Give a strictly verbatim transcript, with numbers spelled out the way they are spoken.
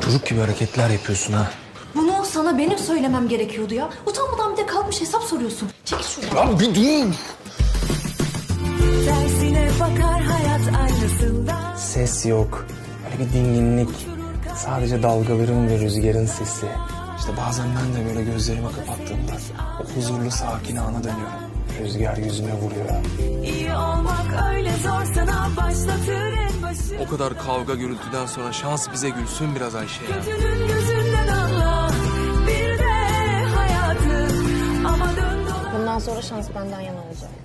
Çocuk gibi hareketler yapıyorsun ha. Bunu sana benim söylemem gerekiyordu ya. Utanmadan bir de kalkmış hesap soruyorsun. Çekil şuradan. Lan bir dur. Tersine bakar hayat aynasında. Ses yok. Böyle bir dinginlik. Sadece dalgaların ve rüzgarın sesi. İşte bazen ben de böyle gözlerimi kapattığımda o huzurlu sakin ana dönüyorum. Rüzgar yüzüme vuruyor. İyi olmak öyle zor, sana başlatır en başı. O kadar kavga gürültüden sonra şans bize gülsün biraz Ayşe ya. Kötünün gözünden anla bir de hayatı. Ama dön dolan. Bundan sonra şans benden yana olacak.